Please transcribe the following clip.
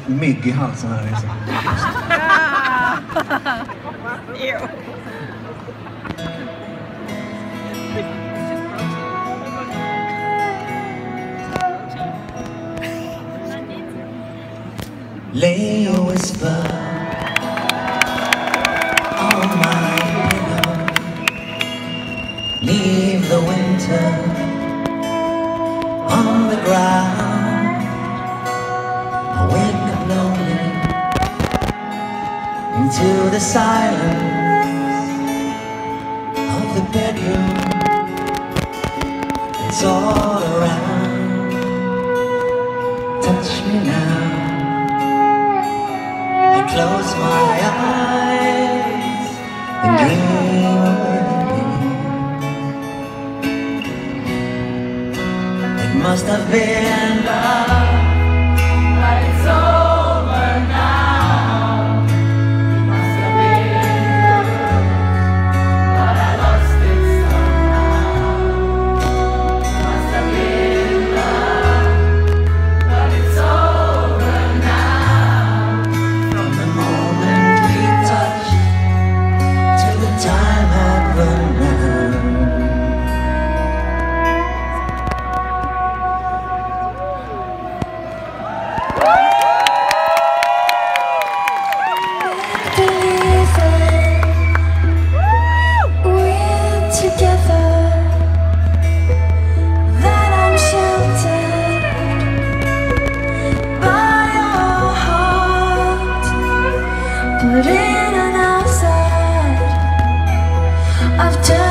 mygg i halsen här. Lay a whisper on my pillow. Leave the winter on the ground. I wake up lonely into the silence of the bedroom. It's all around. Touch me now. Close my eyes and dream with me. It must have been love, but it's over now. It must have been good, but I lost it somehow. It must have been love, but it's over now. From the moment we touched till the time had run out. We're together, that I'm sheltered by your heart, but in and outside I've turned